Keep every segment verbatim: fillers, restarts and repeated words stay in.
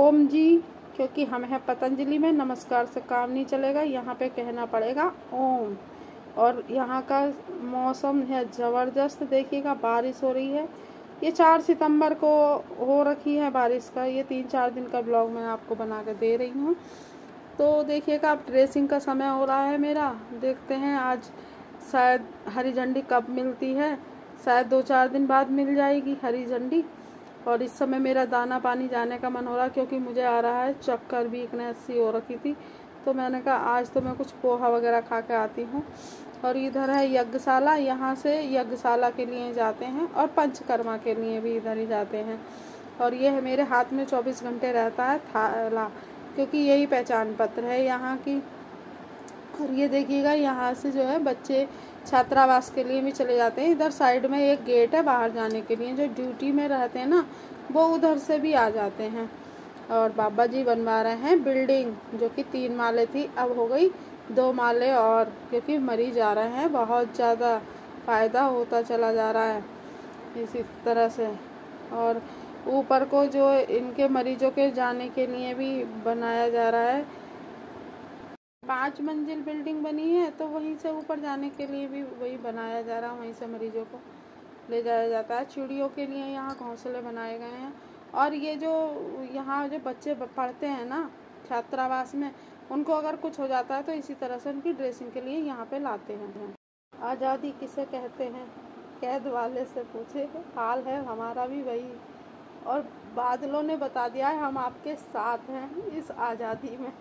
ओम जी, क्योंकि हम हैं पतंजलि में, नमस्कार से काम नहीं चलेगा, यहाँ पे कहना पड़ेगा ओम। और यहाँ का मौसम है ज़बरदस्त, देखिएगा बारिश हो रही है। ये चार सितंबर को हो रखी है बारिश का, ये तीन चार दिन का ब्लॉग मैं आपको बना के दे रही हूँ। तो देखिएगा अब ड्रेसिंग का समय हो रहा है मेरा, देखते हैं आज शायद हरी झंडी कब मिलती है, शायद दो चार दिन बाद मिल जाएगी हरी झंडी। और इस समय मेरा दाना पानी जाने का मन हो रहा, क्योंकि मुझे आ रहा है चक्कर, वीकनेस सी हो रखी थी। तो मैंने कहा आज तो मैं कुछ पोहा वगैरह खा के आती हूँ। और इधर है यज्ञशाला, यहाँ से यज्ञशाला के लिए जाते हैं और पंचकर्मा के लिए भी इधर ही जाते हैं। और ये है मेरे हाथ में चौबीस घंटे रहता है थाला, क्योंकि यही पहचान पत्र है यहाँ की। और ये देखिएगा यहाँ से जो है बच्चे छात्रावास के लिए भी चले जाते हैं। इधर साइड में एक गेट है बाहर जाने के लिए, जो ड्यूटी में रहते हैं ना वो उधर से भी आ जाते हैं। और बाबा जी बनवा रहे हैं बिल्डिंग, जो कि तीन माले थी अब हो गई दो माले, और क्योंकि मरीज आ रहे हैं, बहुत ज़्यादा फ़ायदा होता चला जा रहा है इसी तरह से। और ऊपर को जो इनके मरीजों के जाने के लिए भी बनाया जा रहा है, पाँच मंजिल बिल्डिंग बनी है, तो वहीं से ऊपर जाने के लिए भी वही बनाया जा रहा है, वहीं से मरीजों को ले जाया जाता है। चिड़ियों के लिए यहाँ घोंसले बनाए गए हैं। और ये जो यहाँ जो बच्चे पढ़ते हैं ना छात्रावास में, उनको अगर कुछ हो जाता है तो इसी तरह से उनकी ड्रेसिंग के लिए यहाँ पे लाते हैं। आज़ादी किसे कहते हैं, कैद वाले से पूछे, हाल है हमारा भी वही। और बादलों ने बता दिया है हम आपके साथ हैं इस आज़ादी में।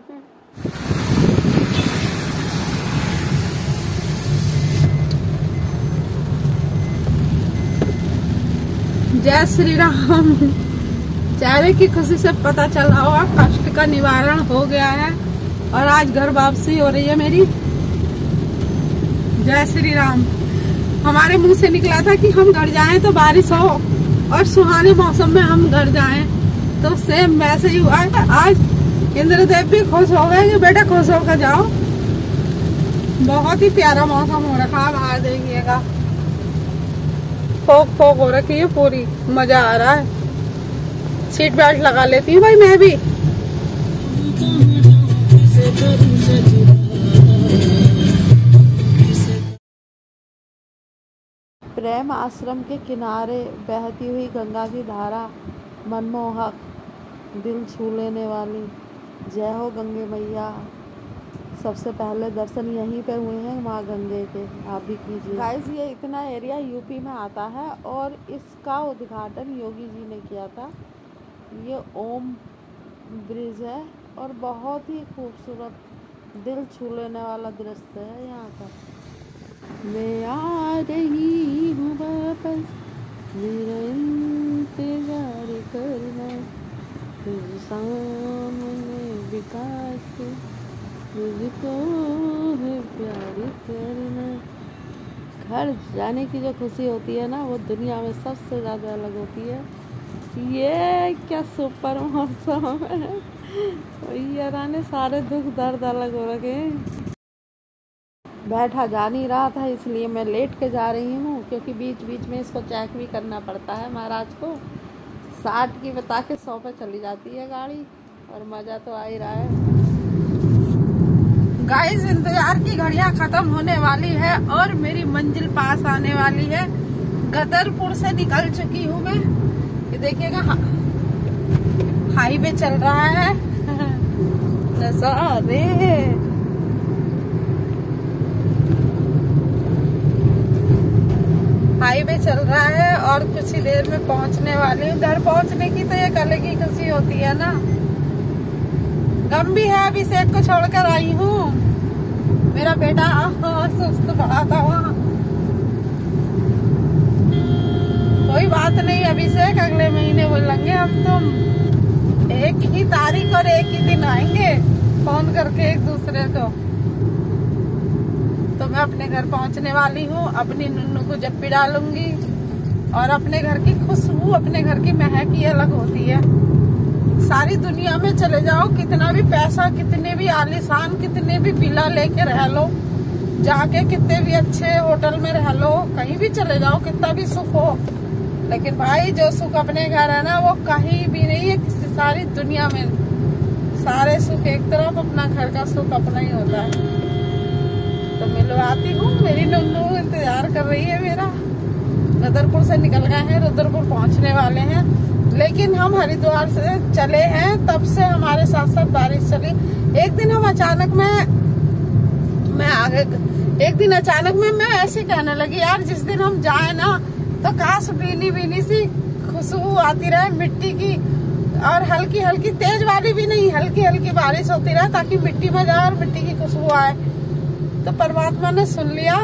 जय श्री राम। चेहरे की खुशी से पता चला होगा कष्ट का निवारण हो गया है, और आज घर वापसी हो रही है मेरी। जय श्री राम। हमारे मुंह से निकला था कि हम घर जाएं तो बारिश हो और सुहाने मौसम में हम घर जाएं, तो सेम वैसे ही हुआ है। आज इंद्रदेव भी खुश हो गए कि बेटा खुश होकर जाओ। बहुत ही प्यारा मौसम हो रखा है, बाहर देखिएगा फोक फोक हो रखी है पूरी, मजा आ रहा है। सीट बेल्ट लगा लेती हूँ भाई मैं भी। प्रेम आश्रम के किनारे बहती हुई गंगा की धारा, मनमोहक, दिल छू लेने वाली। जय हो गंगे मैया। सबसे पहले दर्शन यहीं पे हुए हैं माँ गंगे के, आप भी कीजिए। गाइस ये इतना एरिया यूपी में आता है और इसका उद्घाटन योगी जी ने किया था। ये ओम ब्रिज है और बहुत ही खूबसूरत, दिल छू लेने वाला दृश्य है यहाँ का। मैं आ रही हूँ वापस, मेरा इंतजार करना, फिर सामने विकास मुझको है प्यार करना। घर जाने की जो खुशी होती है ना, वो दुनिया में सबसे ज़्यादा अलग होती है। ये क्या सुपर मौसम है, यार ने सारे दुख दर्द अलग हो रखे हैं। बैठा जा नहीं रहा था, इसलिए मैं लेट के जा रही हूँ, क्योंकि बीच बीच में इसको चेक भी करना पड़ता है महाराज को। साठ की बता के सौ पे चली जाती है गाड़ी, और मज़ा तो आ ही रहा है। गाइस इंतजार की घड़ियां खत्म होने वाली है और मेरी मंजिल पास आने वाली है। गदरपुर से निकल चुकी हूँ मैं। ये देखिएगा हाईवे चल रहा है। नजारे हाईवे चल रहा है और कुछ ही देर में पहुंचने वाली हूँ। घर पहुंचने की तो एक अलग ही खुशी होती है ना। गम भी है, अभिषेक को छोड़कर आई हूँ। मेरा बेटा सुस्त पड़ा था वहाँ। कोई बात नहीं अभिषेक, अगले महीने बोलेंगे हम तुम एक ही तारीख और एक ही दिन आएंगे, फोन करके एक दूसरे को। तो मैं अपने घर पहुँचने वाली हूँ, अपनी नुन्नू को जप्पी डालूंगी। और अपने घर की खुशबू, अपने घर की महक ही अलग होती है। सारी दुनिया में चले जाओ, कितना भी पैसा, कितने भी आलीशान, कितने भी विला लेके रह लो, जाके कितने भी अच्छे होटल में रह लो, कहीं भी चले जाओ, कितना भी सुख हो, लेकिन भाई जो सुख अपने घर है ना, वो कहीं भी नहीं है, किसी सारी दुनिया में सारे सुख एक तरफ, अपना घर का सुख अपना ही होता है। तो मिलवाती हूँ। मेरी नन्नू इंतजार कर रही है मेरा। रुद्रपुर से निकल गए हैं, रुद्रपुर पहुँचने वाले हैं, लेकिन हम हरिद्वार से चले हैं, तब से हमारे साथ साथ बारिश चली। एक दिन हम अचानक में मैं आगे एक दिन अचानक में मैं ऐसे कहने लगी, यार जिस दिन हम जाए ना तो काश भीनी भीनी सी खुशबू आती रहे मिट्टी की, और हल्की हल्की, तेज वाली भी नहीं, हल्की हल्की बारिश होती रहे ताकि मिट्टी में जाए और मिट्टी की खुशबू आए। तो परमात्मा ने सुन लिया।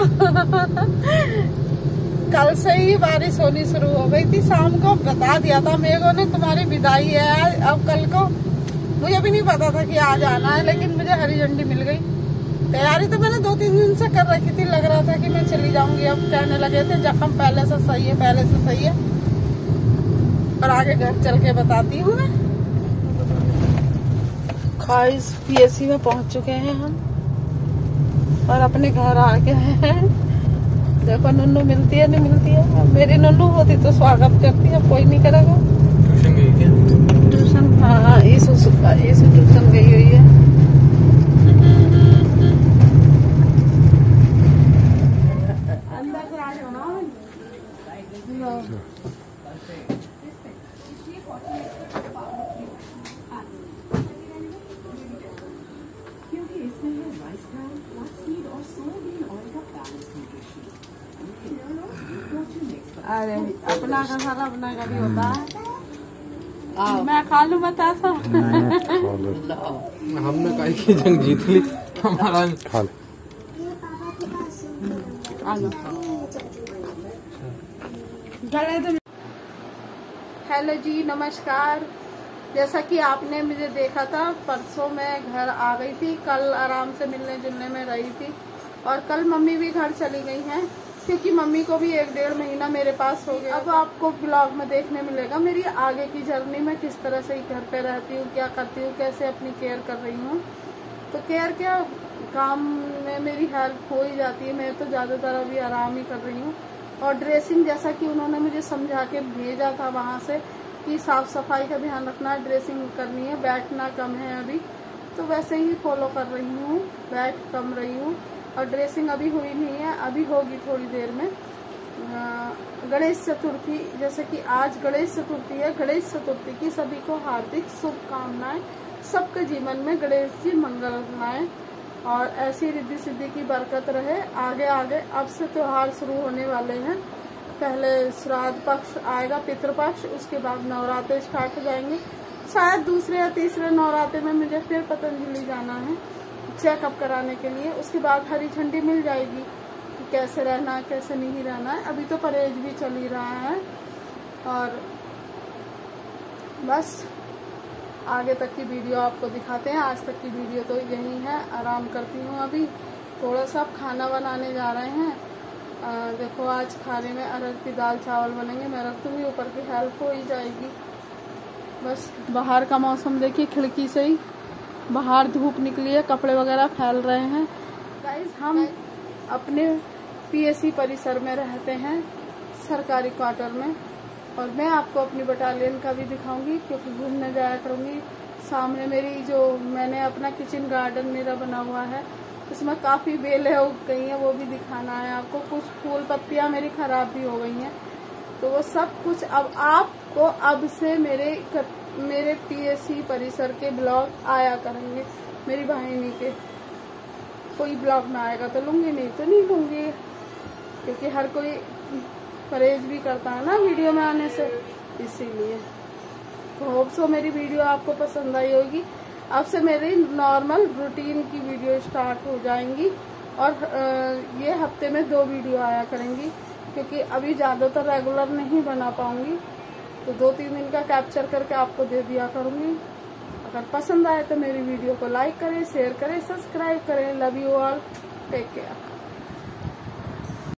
कल से ही बारिश होनी शुरू हो गई थी। शाम को बता दिया था मेघों ने तुम्हारी विदाई है अब कल को। मुझे भी नहीं पता था कि आज आना है, लेकिन मुझे हरी झंडी मिल गई। तैयारी तो मैंने दो तीन दिन से कर रखी थी, लग रहा था कि मैं चली जाऊंगी। अब कहने लगे थे जख्म पहले से सही है, पहले से सही है, और आगे घर चल के बताती हूँ मैं। गाइस पीएससी में पहुंच चुके हैं हम और अपने घर आ गए हैं। देखो नन्नू मिलती है नहीं मिलती है। मेरी नन्नू होती तो स्वागत करती है, कोई नहीं करेगा। ट्यूशन गई क्या? ट्यूशन, हाँ ईसु ईसु ट्यूशन गई हुई है। अंदर से आ जाओ ना। अरे अपना का सारा अपना का भी होता है। मैं खा लूँ बता सा। हमने काहे की जंग जीत ली, हमारा खा लो। हेलो जी, नमस्कार। जैसा कि आपने मुझे देखा था, परसों मैं घर आ गई थी, कल आराम से मिलने जुलने में रही थी, और कल मम्मी भी घर चली गई हैं, क्योंकि मम्मी को भी एक डेढ़ महीना मेरे पास हो गया। अब आपको ब्लॉग में देखने मिलेगा मेरी आगे की जर्नी में, किस तरह से घर पे रहती हूँ, क्या करती हूँ, कैसे अपनी केयर कर रही हूँ। तो केयर क्या, काम में मेरी हेल्प हो ही जाती है। मैं तो ज़्यादातर अभी आराम ही कर रही हूँ। और ड्रेसिंग, जैसा कि उन्होंने मुझे समझा के भेजा था वहाँ से कि साफ सफाई का ध्यान रखना, ड्रेसिंग करनी है, बैठना कम है अभी, तो वैसे ही फॉलो कर रही हूँ, बैठ कम रही हूँ। और ड्रेसिंग अभी हुई नहीं है, अभी होगी थोड़ी देर में। गणेश चतुर्थी, जैसे कि आज गणेश चतुर्थी है, गणेश चतुर्थी की सभी को हार्दिक शुभकामनाएं। सबके जीवन में गणेश जी मंगल बनाए और ऐसी रिद्धि सिद्धि की बरकत रहे आगे आगे। अब से त्योहार शुरू होने वाले हैं। पहले श्राद्ध पक्ष आएगा, पितृपक्ष, उसके बाद नवरात्रे स्टार्ट हो जाएंगे। शायद दूसरे या तीसरे नवरात्रे में मुझे फिर पतंजलि जाना है चेकअप कराने के लिए। उसके बाद हरी झंडी मिल जाएगी कि कैसे रहना है, कैसे नहीं रहना है। अभी तो परहेज भी चल ही रहा है। और बस आगे तक की वीडियो आपको दिखाते हैं। आज तक की वीडियो तो यही है। आराम करती हूँ अभी थोड़ा सा। खाना बनाने जा रहे हैं। आ, देखो आज खाने में अरहर की दाल चावल बनेंगे। मैं रख दूँगी, ऊपर की हेल्प हो ही जाएगी। बस बाहर का मौसम देखिए, खिड़की से ही बाहर धूप निकली है, कपड़े वगैरह फैल रहे हैं। गाइस हम अपने पीएससी परिसर में रहते हैं, सरकारी क्वार्टर में, और मैं आपको अपनी बटालियन का भी दिखाऊंगी, क्योंकि घूमने जाया करूंगी। सामने मेरी जो मैंने अपना किचन गार्डन मेरा बना हुआ है, उसमें काफ़ी बेलें उग गई हैं, वो भी दिखाना है आपको। कुछ फूल पत्तियां मेरी खराब भी हो गई हैं, तो वो सब कुछ अब आपको अब से मेरे मेरे पीएससी परिसर के ब्लॉग आया करेंगे। मेरी बहनी के कोई ब्लॉग में आएगा तो लूँगी, नहीं तो नहीं लूँगी, क्योंकि हर कोई परहेज भी करता है ना वीडियो में आने से, इसीलिए। तो होप सो मेरी वीडियो आपको पसंद आई होगी। अब से मेरी नॉर्मल रूटीन की वीडियो स्टार्ट हो जाएंगी, और ये हफ्ते में दो वीडियो आया करेंगी, क्योंकि अभी ज़्यादातर रेगुलर नहीं बना पाऊंगी। तो दो तीन दिन का कैप्चर करके आपको दे दिया करूँगी। अगर पसंद आए तो मेरी वीडियो को लाइक करें, शेयर करें, सब्सक्राइब करें। Love you all, take care.